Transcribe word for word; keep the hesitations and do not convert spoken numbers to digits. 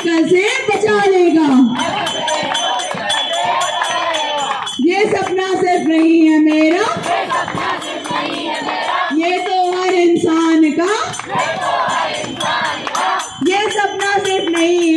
Cycle से बचा लेगा। ये सपना सिर्फ नहीं है मेरा, ये तो हर इंसान का, ये सपना सिर्फ नहीं है